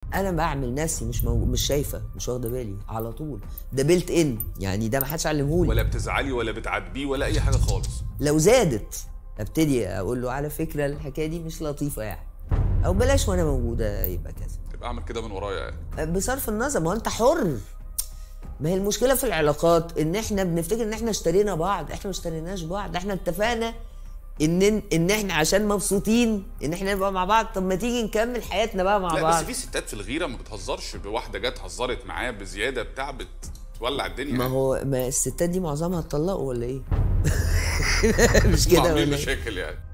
انا بعمل نفسي مش شايفه، مش واخده بالي على طول. ده بيلت ان يعني، ده ما حدش علمهولي. ولا بتزعلي ولا بتعاتبيه ولا اي حاجه خالص؟ لو زادت ابتدي اقول له على فكره الحكايه دي مش لطيفه يعني، او بلاش وانا موجوده يبقى كذا. تبقى اعمل كده من ورايا يعني؟ بصرف النظر، ما هو انت حر. ما هي المشكله في العلاقات ان احنا بنفتكر ان احنا اشترينا بعض. احنا ما اشتريناش بعض، احنا اتفقنا ان احنا عشان مبسوطين ان احنا نبقى مع بعض. طب ما تيجي نكمل حياتنا بقى مع بعض. لا بس في ستات في الغيره ما بتهزرش، بواحده جت هزرت معاه بزياده بتاع بتولع الدنيا. ما هو ما الستات دي معظمها اتطلقوا ولا ايه؟ مش كده ولا ولا ايه؟ إيه؟ مشاكل يعني.